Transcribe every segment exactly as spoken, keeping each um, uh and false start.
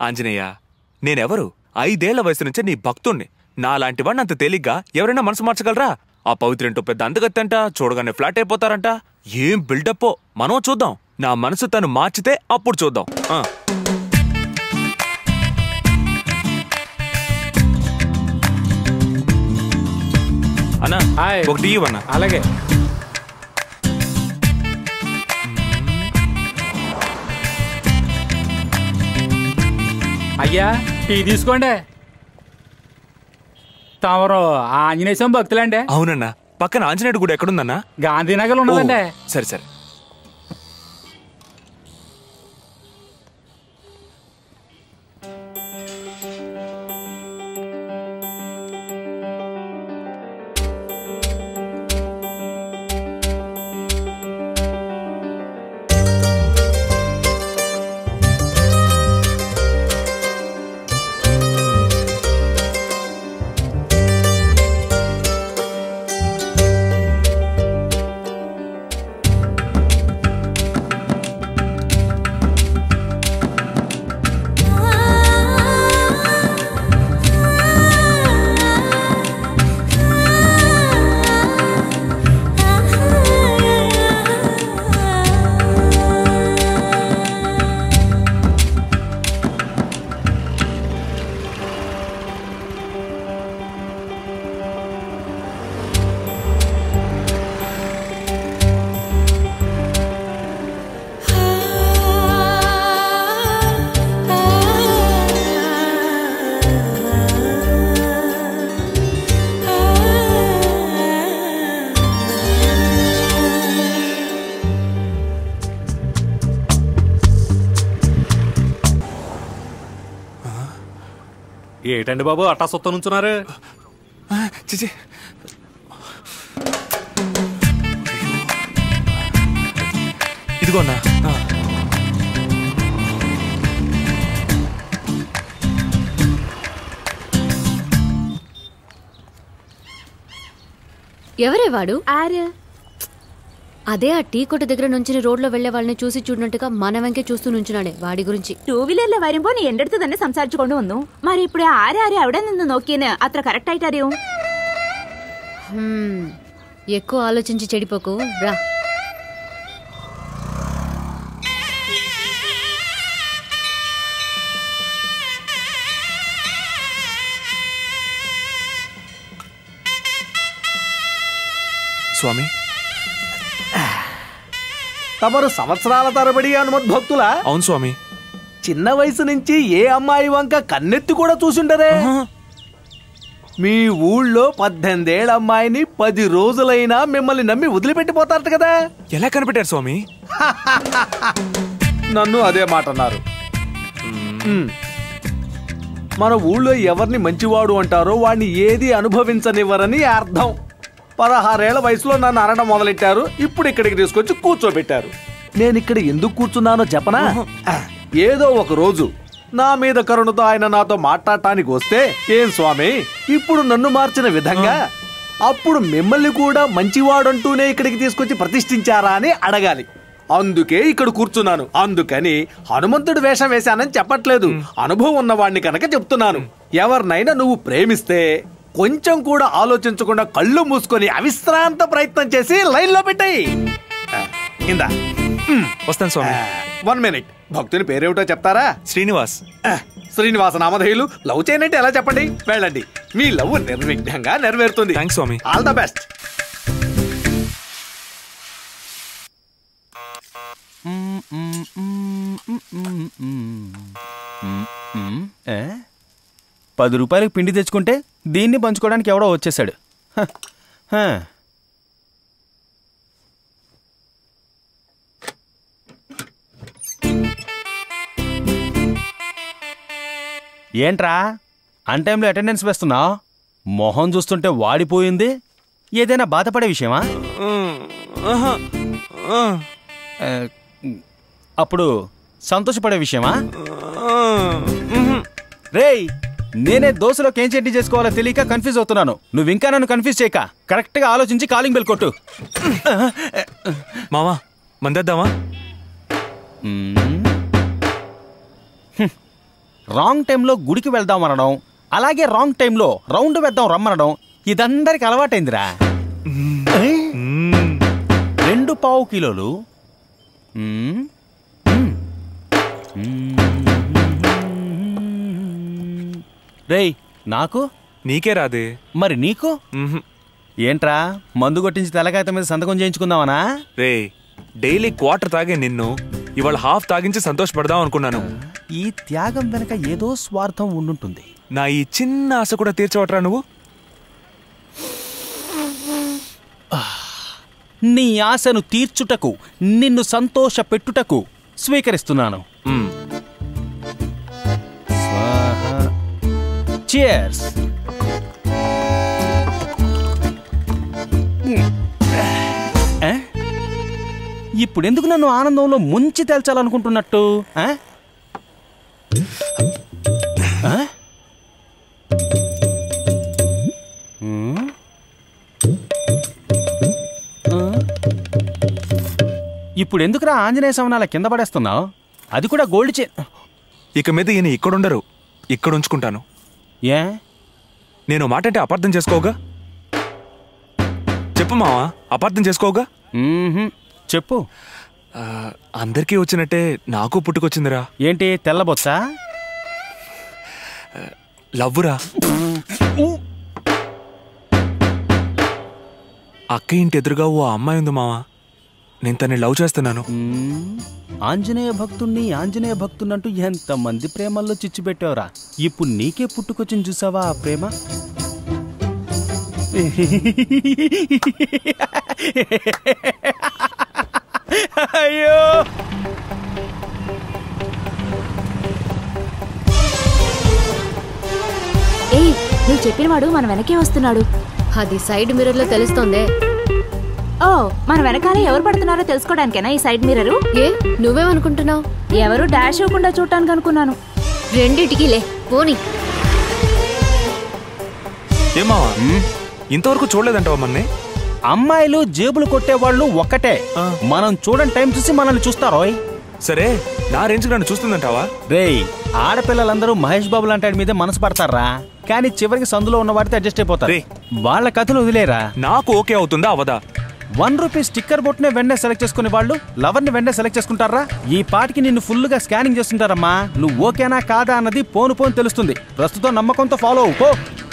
ఆంజనేయ, నేనెవరు? ఐదేళ్ల వయసు నుంచే నీ భక్తుణ్ణి. నాలాంటి వాడిని అంత తేలిగ్గా ఎవరైనా మనసు మార్చగలరా? ఆ పవిత్రేంటో పెద్ద అందగత్తంట, చూడగానే ఫ్లాట్ అయిపోతారంట. ఏం బిల్డప్పో మనం చూద్దాం. నా మనసు తను మార్చితే అప్పుడు చూద్దాం. అన్నా ఒకటి ఇవ్వన్నా. అలాగే. అయ్యా టీ తీసుకోండి. తమరు ఆంజనేయ స్వామి భక్తులండి? అవునన్నా. పక్కన ఆంజనేయుడు గుడి ఎక్కడుందన్నా? గాంధీనగర్ ఉన్నదండి. సరే సరే. ఏటండి బాబు అట్టా సొత్త నుంచున్నారు? చిచి, ఇదిగోన్నా. ఎవరే వాడు? అదే ఆ టీ కొట్టు దగ్గర నుంచి రోడ్లో వెళ్లే వాళ్ళని చూసి చూడనట్టుగా మన వెంకే చూస్తూ నుంచున్నాడే. వాడి గురించి ടൂ വീലറിലെ വരുമ്പോ നീ എന്റെ അടുത്ത് തന്നെ സംസാരിച്ചുകൊണ്ട് വന്നു. మరి ఇప్పుడు ആരാരെ അവിടെ നിന്ന് നോക്കിയെന്ന് అത്ര కరెక్ట్ ആയിട്ട് അറിയോ? ఎక్కువ ఆలోచించి చెడిపోకు రా. స్వామి, తమరు సంవత్సరాల తరబడి హనుమద్భక్తులా? అవును స్వామి. చిన్న వయసు నుంచి ఏ అమ్మాయి వంక కన్నెత్తి కూడా చూసుండరే? మీ ఊళ్ళో పద్దెనిమిదేళ్ల అమ్మాయిని పది రోజులైనా మిమ్మల్ని నమ్మి వదిలిపెట్టిపోతారట కదా? ఎలా కనిపెట్టారు స్వామి? నన్ను అదే మాట అన్నారు. మన ఊళ్ళో ఎవరిని మంచివాడు అంటారో వాడిని ఏది అనుభవించనివ్వరని అర్థం. పదహారేళ్ల వయసులో నన్ను అనడం మొదలెట్టారు. ఇప్పుడు ఇక్కడికి తీసుకొచ్చి కూర్చోబెట్టారు. నేను ఇక్కడ ఎందుకు కూర్చున్నానో చెప్పనా? ఏదో ఒక రోజు నా మీద కరుణతో ఆయన నాతో మాట్లాడటానికి వస్తే, ఏం స్వామి ఇప్పుడు నన్ను మార్చిన విధంగా అప్పుడు మిమ్మల్ని కూడా మంచివాడంటూనే ఇక్కడికి తీసుకొచ్చి ప్రతిష్ఠించారా అని అడగాలి. అందుకే ఇక్కడ కూర్చున్నాను. అందుకని హనుమంతుడు వేషం వేశానని చెప్పట్లేదు, అనుభవం ఉన్నవాడిని కనుక చెప్తున్నాను. ఎవరినైనా నువ్వు ప్రేమిస్తే కొంచెం కూడా ఆలోచించకుండా కళ్ళు మూసుకొని అవిశ్రాంత ప్రయత్నం చేసి లైన్ లో పెట్టాయి. ఇందా వస్తాను స్వామి. One minute. భక్తుని పేరేమిటో చెప్తారా? శ్రీనివాస్. శ్రీనివాస నామధేయులు. లవ్ చేయనంటే ఎలా చెప్పండి? వెళ్ళండి, మీ లవ్ నిర్విఘ్నంగా నెరవేరుతుంది. Thanks Swami. All the best. పది రూపాయలకు పిండి తెచ్చుకుంటే దీన్ని పంచుకోవడానికి ఎవడో వచ్చేసాడు. ఏంట్రా అన్ టైంలో అటెండెన్స్ వేస్తున్నావు? మొహం చూస్తుంటే వాడిపోయింది. ఏదైనా బాధపడే విషయమా? అప్పుడు సంతోషపడే విషయమా? రేయ్, నేనే దోశలోకి ఏం చట్నీ చేసుకోవాలో తెలియక కన్ఫ్యూజ్ అవుతున్నాను. నువ్వు ఇంకా నన్ను కన్ఫ్యూజ్ చేయక కరెక్ట్ గా ఆలోచించి కాలింగ్ బెల్ కొట్టు. మామా మందేద్దామా? రాంగ్ టైంలో గుడికి వెళ్దాం అనడం, అలాగే రాంగ్ టైంలో రౌండ్ వేద్దాం రమ్మనడం ఇదందరికి అలవాటైందిరా. రెండు పావు కిలోలు రేయ్ నాకు నీకే రాదే. మరి నీకు ఏంట్రా మందు కొట్టించి తెల్లకాయత మీద సంతకం చేయించుకుందామనా? రే డైలీ క్వార్టర్ తాగే నిన్ను ఇవాళ హాఫ్ తాగించి సంతోషపడదాం అనుకున్నాను. ఈ త్యాగం వెనక ఏదో స్వార్థం ఉండుంటుంది. నా ఈ చిన్న ఆశ కూడా తీర్చవట్రా నువ్వు? నీ ఆశను తీర్చుటకు, నిన్ను సంతోష పెట్టుటకు స్వీకరిస్తున్నాను. చియర్స్. ఇప్పుడెందుకు నన్ను ఆనందంలో ముంచి తేల్చాలనుకుంటున్నట్టు? ఇప్పుడు ఎందుకురా ఆంజనేయ సవనాల కింద పడేస్తున్నావు? అది కూడా గోల్డ్ చే. ఇక మీద ఈయన ఇక్కడుండరు, ఇక్కడ ఉంచుకుంటాను. ఏ నేను మాట అంటే అపార్థం చేసుకోగా? చెప్పు మావా, అపార్థం చేసుకోగా? చెప్పు. అందరికీ వచ్చినట్టే నాకు పుట్టుకొచ్చిందిరా. ఏంటి తెల్లబొచ్చా? లవ్వురా. అక్క ఇంటి ఎదురుగా ఓ అమ్మాయి ఉంది మావా, నేను తన్ని లవ్ చేస్తున్నాను. ఆంజనేయ భక్తుణ్ణి ఆంజనేయ భక్తున్నంటూ ఎంతమంది ప్రేమల్లో చిచ్చు పెట్టావురా. ఇప్పుడు నీకే పుట్టుకొచ్చింది చూసావా ఆ ప్రేమ? అయ్యో ఏయ్, నువ్వు చెప్పినవాడు మన వెనకే వస్తున్నాడు. అది సైడ్ మిర్రర్ లో తెలుస్తోందే. ఓ, మన వెనకాల ఎవరు పడుతున్నారో తెలుసుకోవడానికేనా ఈ సైడ్ మిర్రరు? ఏ నువ్వేమనుకుంటున్నావు? ఎవరు డాష్ ఇవ్వకుండా చూడటానికి అనుకున్నాను. రెండింటికి లే పోనీ. ఏమావా ఇంతవరకు చూడలేదంటావా మన్నే? అమ్మాయిలు జేబులు కొట్టేవాళ్ళు ఒక్కటే. మనం చూడని టైం చూసి మనల్ని చూస్తారోయ్. సరే, నా రేంజ్ నన్ను చూస్తుందంటావా? రేయ్, ఆడపిల్లలందరూ మహేష్ బాబు లాంటి మీద మనసు పడతారా, కానీ చివరికి సందులో ఉన్న వాడితే అడ్జస్ట్ అయిపోతారు. వాళ్ళ కథలు వదిలేరా. నాకు ఓకే అవుతుందా అవదా? వన్ రూపీ స్టిక్కర్ బొట్టునే వెంటనే సెలెక్ట్ చేసుకునే వాళ్ళు లవర్ ని వెంటనే సెలెక్ట్ చేసుకుంటారా? ఈ పాటికి నిన్ను ఫుల్ గా స్కానింగ్ చేస్తుంటారమ్మా. నువ్వు ఓకేనా కాదా అన్నది పోను పోను తెలుస్తుంది. ప్రస్తుతం నమ్మకంతో ఫాలో అవ్వు.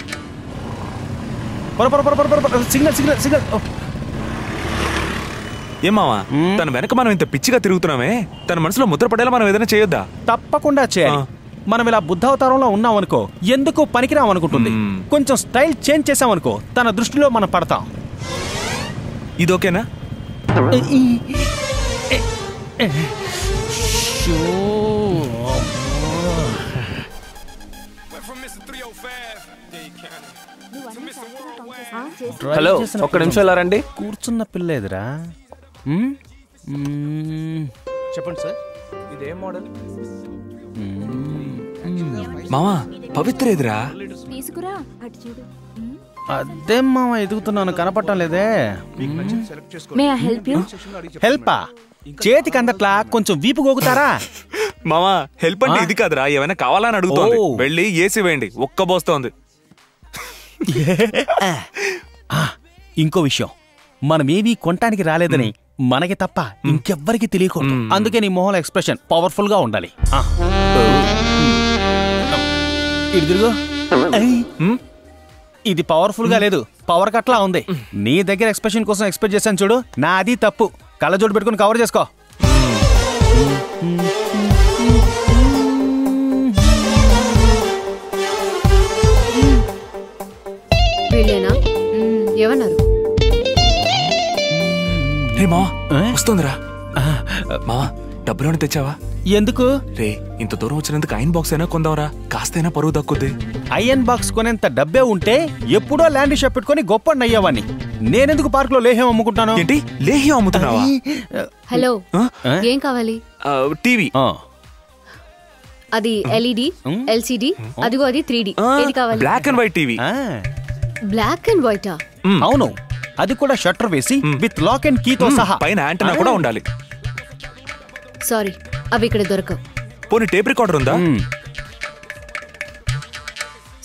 Signal signal signal. ఏమావా తన వెనక మనం ఇంత పిచ్చిగా తిరుగుతున్నామే, తన మనసులో ముద్ర పడేలా మనం ఏదైనా చేయొద్దా? తప్పకుండా చేయాలి. మనం ఇలా బుద్ధావతారంలో ఉన్నామనుకో ఎందుకు పనికిరామనుకుంటుంది. కొంచెం స్టైల్ చేంజ్ చేసామనుకో తన దృష్టిలో మనం పడతాం. ఇది ఓకేనా? హలో, ఒక్క నిమిషం ఇలా రండి. కూర్చున్న పిల్ల ఎదురా. చెప్పండి సార్, ఇదే మోడల్. మామా పవిత్ర ఎదురా. తీసుకురా, అటు చూడు. అదేం మామ ఎదుగుతున్నాను, కనపడటం లేదే. May I help you? హెల్పా? చేతికి అందట్లా కొంచెం వీపు గోగుతారా? మామా హెల్ప్ అంటే ఇది కాదురా, ఏమైనా కావాలని అడుగుతోంది. వెళ్ళి ఏసీ వేయండి, ఒక్క బోస్తోంది. ఇంకో విషయం, మనమేమీ కొనటానికి రాలేదని మనకి తప్ప ఇంకెవ్వరికి తెలియకూడదు. అందుకే నీ మొహంలో ఎక్స్ప్రెషన్ పవర్ఫుల్ గా ఉండాలి. ఇదిగో, ఇది పవర్ఫుల్ గా లేదు, పవర్ కట్లా ఉంది. నీ దగ్గర ఎక్స్ప్రెషన్ కోసం ఎక్స్పెక్ట్ చేశాను చూడు, నా అది తప్పు. కళ్ళజోడు పెట్టుకుని కవర్ చేసుకో. వీళ్ళేనా? ఏమన్నారు? రే మావా వస్తుందిరా. మావా డబ్బులోనే తెచ్చావా? ఎందుకు? రే ఇంత దూరం వచ్చినందుకు ఐరన్ బాక్స్ అయినా కొందావరా, కాస్తైనా పరువు దక్కుద్ది. ఐరన్ బాక్స్ కొనేంత డబ్బే ఉంటే ఎప్పుడో ల్యాండ్ షాప్ పెట్టుకుని గొప్ప అయ్యేవాన్ని. నేనెందుకు పార్క్ లో లేహ్యం అమ్ముకుంటాను? ఏంటి లేహ్యం అమ్ముతున్నావా? హలో, ఏం కావాలి? టీవీ. అది ఎల్ఈడి, ఎల్సిడి, అదిగో అది త్రీ డి. ఏది కావాలి? Black and white TV. Black and వైటా? అవును, అది కూడా షట్టర్ వేసి విత్ లాక్ అండ్ కీ తో సహా. పైన యాంటెన్నా కూడా ఉండాలి. సారీ, అవి ఇక్కడ దొరకవు. పోనీ టేప్ రికార్డర్ ఉందా?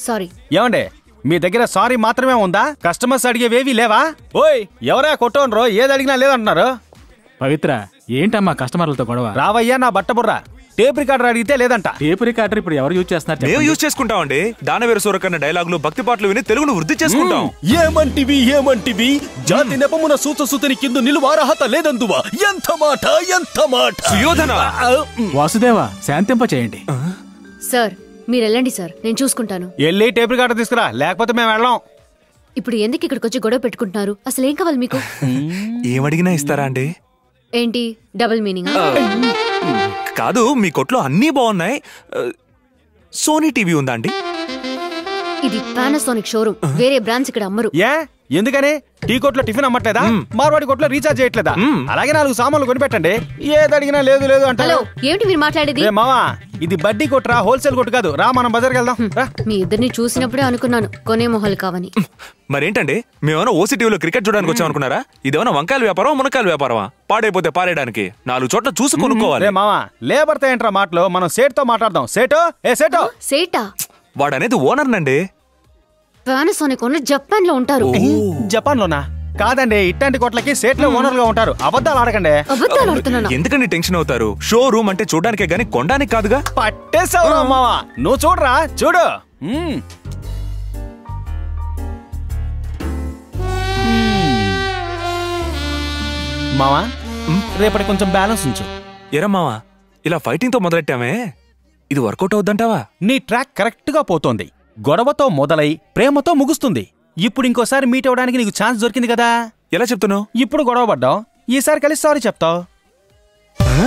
సారీ. ఏమండే మీ దగ్గర సారీ మాత్రమే ఉందా? కస్టమర్స్ అడిగేవేవి లేవా? ఓయ్ ఎవరా కొట్టోనరో ఏది అడిగినా లేదంటున్నారు. పవిత్ర ఏంటమ్మా కస్టమర్లతో గొడవ? రావయ్యా నా బట్టబుర్ర. టేప్ రికార్డర్ అడిగితే లేదంట. టేప్ రికార్డర్ ఇప్పుడు ఎవరు యూజ్ చేస్తున్నారు మేము చెప్పండి? యూజ్ చేసుకుంటామండి. దానవీర సూరకన్న డైలాగులు, భక్తి పాటలు విని తెలుగును వృద్ధి చేసుకుంటాం. ఏమంటివి ఏమంటివి జాతి నెపమున సూచసూతని కింద నిలువ అర్హత లేదందువా? ఎంత మాట ఎంత మాట. సుయోధన వాసుదేవ శాంతింప చేయండి. సార్ మీరు వెళ్ళండి సార్, నేను చూసుకుంటాను. వెళ్ళి టేప్ రికార్డర్ తీసుకురా, లేకపోతే మేము వెళ్ళాం. ఇప్పుడు ఎందుకు ఇక్కడికి వచ్చి గొడవ పెట్టుకుంటున్నారు? అసలు ఏం కావాలి మీకు? ఏమడిగినా ఇస్తారా అండి? ఏంటి డబుల్ మీనింగ్? కాదు, మీ కొట్లో అన్నీ బాగున్నాయి. సోనీ టీవీ ఉందా అండి? ఇది పానాసోనిక్ షోరూమ్, వేరే బ్రాండ్స్ ఇక్కడ అమ్మరు. ఏ ఎందుకని? టీ కొట్లో టిఫిన్ అమ్మట్లేదా? మార్వాడి కొట్లో రీఛార్జ్ చేయట్లేదా? అలాగే నాలుగు సామాన్లు కొనిపెట్టండి. ఏది అడిగినా లేదు లేదు అంటే. హలో, ఏమిటి మీరు మాట్లాడేది? మావా ఇది బడ్డీ కొట్టురా, హోల్సేల్ కొట్టు కాదు. రా మనం బజార్కి వెళ్దాం రా. మీ ఇద్దరిని చూసినప్పుడే అనుకున్నాను కొనే మొహాలు కావని. మరేంటండి, మేమేమైనా ఓసీ టీవీలో క్రికెట్ చూడడానికి వచ్చాం అనుకున్నారా? ఇదేమైనా వంకాయల వ్యాపారం, మునకాయల వ్యాపారమా? పాడైపోతే పారేయడానికి నాలుగు చోట్ల చూసి కొనుక్కోవాలి. మావా లేబర్ తో ఏంట్రా మాటలు? మనం సేట్ తో మాట్లాడదాం. సేటో ఏ సేటో సేటా? వాడనేది ఓనర్ నండి. పానాసోనిక్ ఓనర్ జపాన్ లో ఉంటారు. జపాన్ లోనా? కాదండి, ఇట్లాంటి కొట్లకి సేట్లో ఓనర్ గా ఉంటారు. అబద్ధాలు ఆడకండి. అబద్ధాలు ఆడుతున్నాను. ఎందుకండి టెన్షన్ అవుతారు? షోరూమ్ అంటే చూడడానికే గానీ కొనడానికి కాదుగా. పట్టేసావు మావా, నువ్వు చూడరా చూడు. మ్మ్. మావా రేపటి కొంచెం బ్యాలెన్స్ ఉంచు. ఎరా మావా, ఇలా ఫైటింగ్ తో మొదలెట్టామే, ఇది వర్కౌట్ అవుద్దంటావా? నీ ట్రాక్ కరెక్ట్ గా పోతోంది. గొడవతో మొదలై ప్రేమతో ముగుస్తుంది. ఇప్పుడు ఇంకోసారి మీట్ అవడానికి నీకు ఛాన్స్ దొరికింది కదా. ఎలా చెప్తున్నావు? ఇప్పుడు గొడవ పడ్డావు, ఈసారి కలిసి సారీ చెప్తావు.